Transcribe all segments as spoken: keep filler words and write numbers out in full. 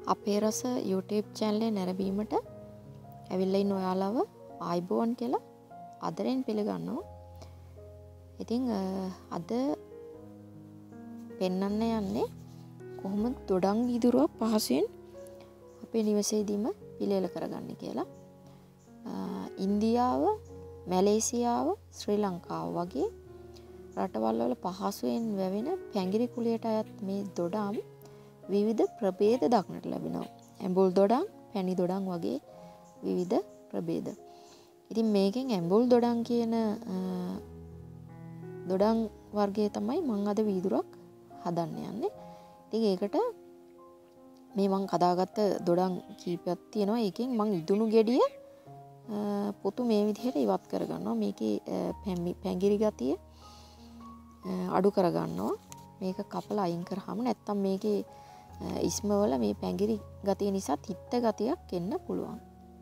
අපේ රස YouTube channel එක නැරඹීමට ඇවිල්ලා ඉන්න ඔයාලව ආයිබෝන් කියලා ආදරෙන් පිළිගන්නවා. ඉතින් අද පෙන්වන්න යන්නේ කොහොමද දොඩම් වීදුරුවක් පහසුවෙන් අපේ නිවසේදීම පිළියෙල කරගන්නේ කියලා. ඉන්දියාව, මැලේසියාව, ශ්‍රී ලංකාව වගේ රටවල් වල පහසුවෙන් වැවෙන පැංගිරි කුලයට අයත් මේ දොඩම් විවිධ ප්‍රභේද දක්නට ලැබෙනවා. ඇඹුල් දොඩම්, පැණි දොඩම් වගේ විවිධ ප්‍රභේද. ඉතින් මේකෙන් ඇඹුල් දොඩම් කියන දොඩම් වර්ගය තමයි මම අද වීදුරක් හදන්න යන්නේ. ඉතින් ඒකට මේ මම හදාගත්ත දොඩම් කීපයක් තියෙනවා. ඒකෙන් මම ඉදුණු ගෙඩිය පොතු මේ විදිහට ඉවත් කරගන්නවා. මේකේ පැංගිරි ගතිය අඩු කරගන්නවා. මේක කපලා අයින් කරාම නැත්තම් මේකේ ඉස්මවල මේ පැංගිරි ගතිය නිසා තිත්ත ගතියක් එන්න පුළුවන්.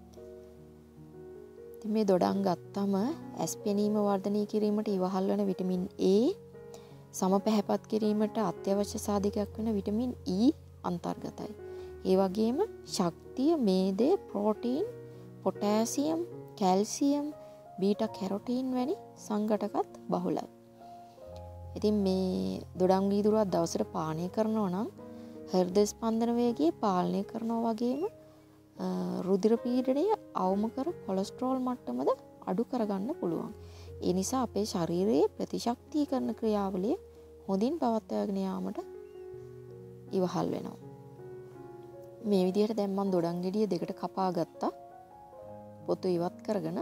ඉතින් මේ දොඩම් ගත්තම ඇස් පෙනීම වර්ධනය කිරීමට ඉවහල් වන විටමින් A, සම පැහැපත් කිරීමට අත්‍යවශ්‍ය සාධකයක් වෙන විටමින් E අන්තර්ගතයි. ඒ වගේම ශක්තිය, මේදය, protein, potassium, calcium, beta carotene වැනි සංඝටකත් බහුලයි. ඉතින් මේ දොඩම් වීදුරුවක් දවසට පානය කරනවා නම් හෘද ස්පන්දන වේගය පාලනය කරනවා වගේම රුධිර පීඩනය අවම කර කොලෙස්ටරෝල් මට්ටමද අඩු කරගන්න පුළුවන්. ඒ නිසා අපේ ශරීරයේ ප්‍රතිශක්තිකරණ ක්‍රියාවලිය හොඳින් පවත්වාගෙන යාමට ඉවහල් වෙනවා. මේ විදිහට දැන් මම දොඩම් ගෙඩිය දෙකට කපා ගත්තා. පොතු ඉවත් කරගෙන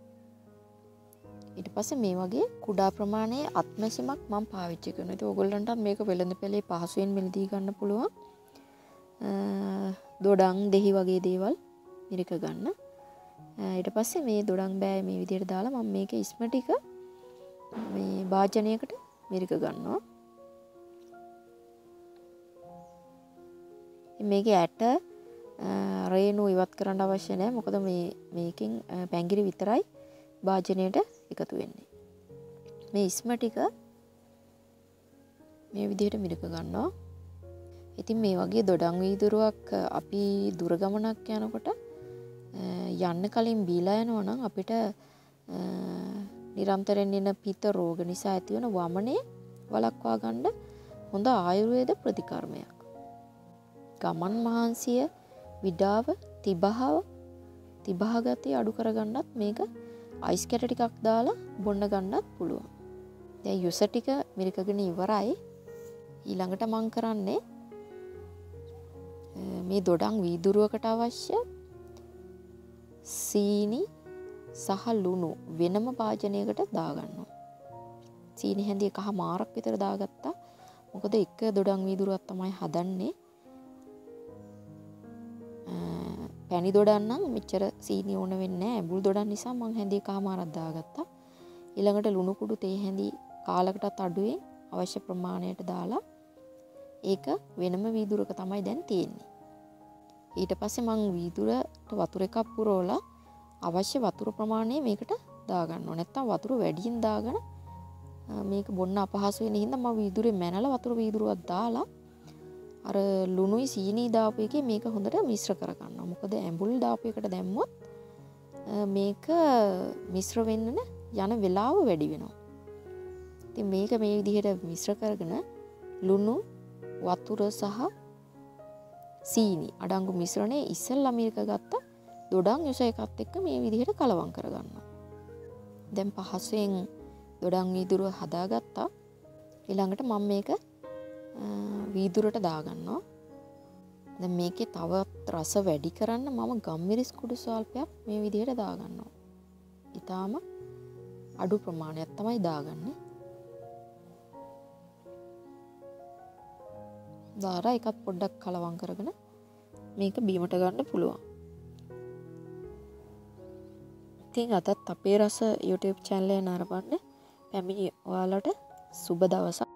ඊට පස්සේ මේ වගේ කුඩා ප්‍රමාණයේ අත්මැසිමක් මම පාවිච්චි කරනවා. ඉතින් ඕගොල්ලන්ටත් මේක වෙළඳ පොලේ පහසුවෙන් මිලදී ගන්න පුළුවන්. දොඩම් දෙහි වගේ දේවල් මිරික ගන්න. ඊට පස්සේ මේ දොඩම් බෑය මේ විදිහට දාලා මම මේකේ ඉස්ම ටික මේ භාජනයකට මිරික ගන්නවා. මේකේ ඇට රේණු ඉවත් කරන්න අවශ්‍ය නැහැ. මොකද මේ මේකෙන් පැංගිරි විතරයි භාජනයට එකතු වෙන්නේ. මේ ඉස්ම ටික මේ විදිහට මිරික ගන්නවා. ඉතින් මේ වගේ දොඩම් වීදුරුවක් අපි දුර ගමනක් යනකොට යන්න කලින් බීලා යනවා නම් අපිට නිරන්තරයෙන් එන පිත රෝග නිසා ඇතිවන වමනේ වළක්වා ගන්න හොඳ ආයුර්වේද ප්‍රතිකර්මයක්. ගමන් මහන්සිය, විඩාව, තිබහව, තිබහ ගතිය අඩු කරගන්නත් මේක අයිස් කැට ටිකක් දාලා බොන්න ගන්නත් පුළුවන්. දැන් යොස ටික මිරිකගෙන ඉවරයි. ඊළඟට මම කරන්නේ මේ දොඩම් වීදුරුවකට අවශ්‍ය සීනි සහ ලුණු වෙනම භාජනයකට දාගන්නවා. සීනි හැඳි එකහ මාරක් විතර දාගත්තා. මොකද එක දොඩම් වීදුරුවක් තමයි හදන්නේ. පැණි දොඩම් නම් මෙච්චර සීනි ඕන වෙන්නේ නැහැ. ඇඹුල් දොඩම් නිසා මම හැඳි එකහ මාරක් දාගත්තා. ඊළඟට ලුණු කුඩු තේ හැඳි කාලකටත් අඩුවෙන් අවශ්‍ය ප්‍රමාණයට දාලා ඒක වෙනම වීදුරක තමයි දැන් තියෙන්නේ. ඊට පස්සේ මම වීදුරට වතුර එකක් පුරවලා අවශ්‍ය වතුර ප්‍රමාණය මේකට දාගන්නවා. නැත්තම් වතුර වැඩියෙන් දාගෙන මේක බොන්න අපහසු වෙන හින්දා මම වීදුරේ මැනලා වතුර වීදුරුවක් දාලා අර ලුණුයි සීනි දාපු එකේ මේක හොඳට මිශ්‍ර කරගන්නවා. මොකද ඇඹුල් දාපු එකට දැම්මොත් මේක මිශ්‍ර වෙන්න යන වෙලාව වැඩි වෙනවා. ඉතින් මේක මේ විදිහට මිශ්‍ර කරගෙන ලුණු, වතුර සහ සීනි අඩංගු මිශ්‍රණය ඉස්සෙල්ලා මිරික ගත්ත දොඩම් යොස එකත් එක්ක මේ විදිහට කලවම් කරගන්නවා. දැන් පහසුවෙන් දොඩම් වීදුරුව හදාගත්තා. ඊළඟට මම මේක වීදුරට දාගන්නවා. දැන් මේකේ තවත් රස වැඩි කරන්න මම ගම්මිරිස් කුඩු ස්වල්පයක් මේ විදිහට දාගන්නවා. ඊටාම අඩු ප්‍රමාණයක් තමයි දාගන්නේ. දාලා එකත් පොඩ්ඩක් කලවම් කරගෙන මේක බීමට ගන්න පුළුවන්. ඉතින් අදත් අපේ රස YouTube channel එක නරඹන්න පැමිණි ඔයාලට සුබ දවසක්.